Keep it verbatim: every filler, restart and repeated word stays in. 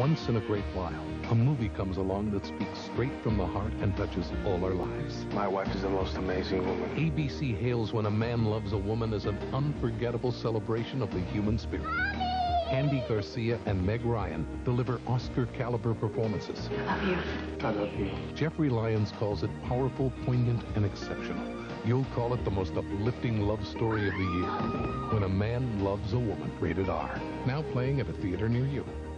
Once in a great while, a movie comes along that speaks straight from the heart and touches all our lives. My wife is the most amazing woman. A B C hails When a Man Loves a Woman as an unforgettable celebration of the human spirit. Mommy! Andy Garcia and Meg Ryan deliver Oscar-caliber performances. I love you. I love you. Jeffrey Lyons calls it powerful, poignant, and exceptional. You'll call it the most uplifting love story of the year. When a Man Loves a Woman, rated R. Now playing at a theater near you.